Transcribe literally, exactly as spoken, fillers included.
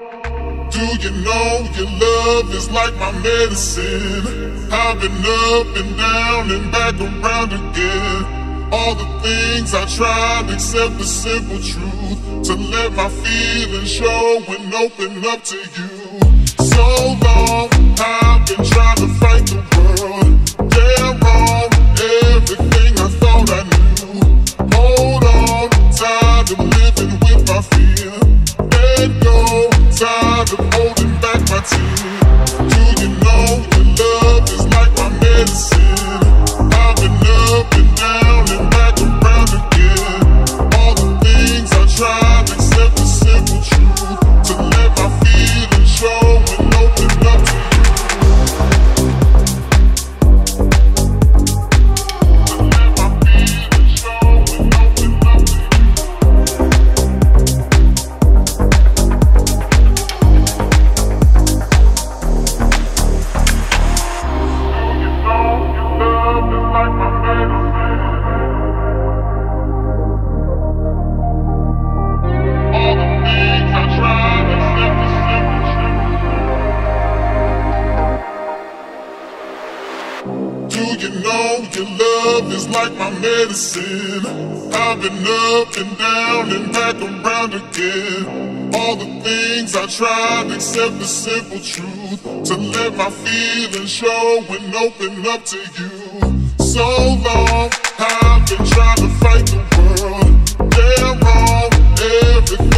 Do you know your love is like my medicine? I've been up and down and back around again. All the things I tried except the simple truth, to let my feelings show and open up to you. So long I've been trying to fight the world. Damn wrong, everything I thought I knew. Hold on, tired of living with my fear. Let go, tired of holding back my tears. Do you know your love is like my medicine? I've been up and down and back around again. All the things I tried except the simple truth, to let my feelings show and open up to you. To let my feelings show and open up to you. Do you know your love is like my medicine? I've been up and down and back around again. All the things I tried except the simple truth, to let my feelings show and open up to you. So long I've been trying to fight the world. Damn wrong, everything